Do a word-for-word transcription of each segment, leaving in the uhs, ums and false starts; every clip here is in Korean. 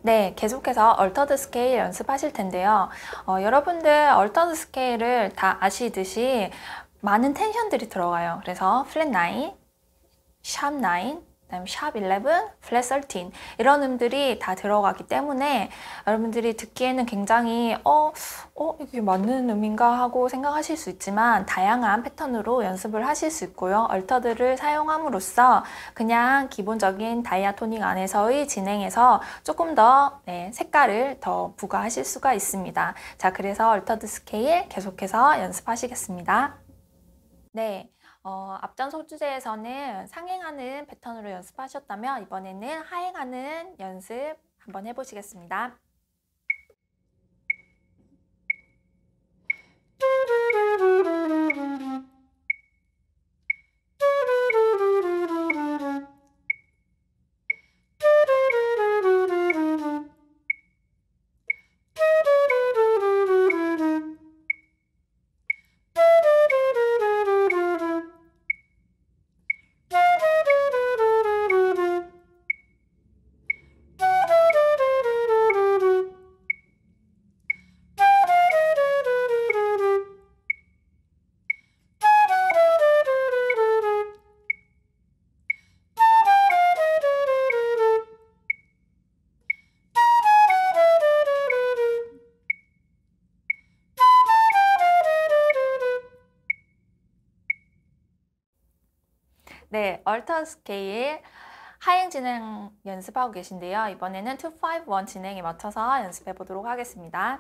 네, 계속해서 얼터드 스케일 연습하실 텐데요. 어, 여러분들 얼터드 스케일을 다 아시듯이 많은 텐션들이 들어가요. 그래서 플랫 나인, 샵 나인, 그다음 샵 일레븐, 플랫 서틴 이런 음들이 다 들어가기 때문에 여러분들이 듣기에는 굉장히 어, 어 이게 맞는 음인가 하고 생각하실 수 있지만 다양한 패턴으로 연습을 하실 수 있고요. 얼터드를 사용함으로써 그냥 기본적인 다이아토닉 안에서의 진행에서 조금 더 네, 색깔을 더 부과하실 수가 있습니다. 자, 그래서 얼터드 스케일 계속해서 연습하시겠습니다. 네. 어, 앞전 소주제에서는 상행하는 패턴으로 연습하셨다면 이번에는 하행하는 연습 한번 해보시겠습니다. 네, 얼터 스케일 하행 진행 연습하고 계신데요. 이번에는 이, 오, 일 진행에 맞춰서 연습해 보도록 하겠습니다.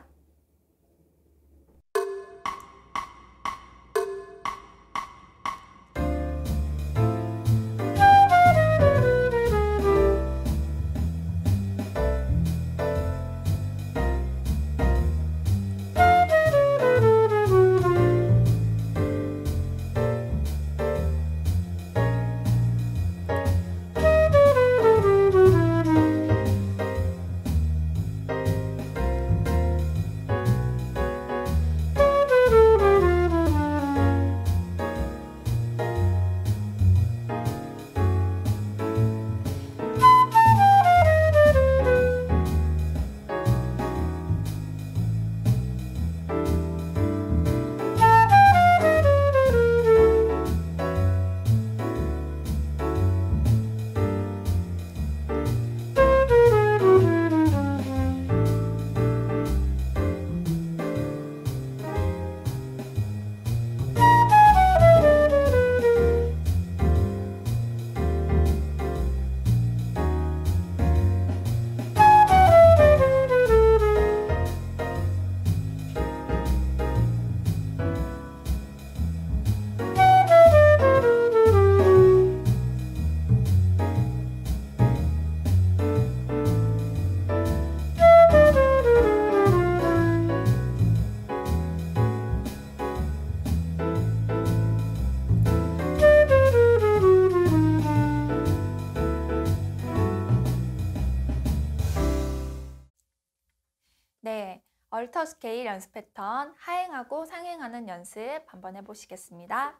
네, 얼터 스케일 연습 패턴 하행하고 상행하는 연습 한번 해보시겠습니다.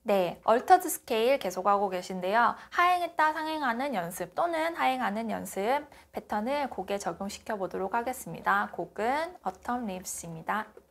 네, 얼터드 스케일 계속하고 계신데요. 하행했다 상행하는 연습 또는 하행하는 연습 패턴을 곡에 적용시켜 보도록 하겠습니다. 곡은 Autumn Leaves입니다.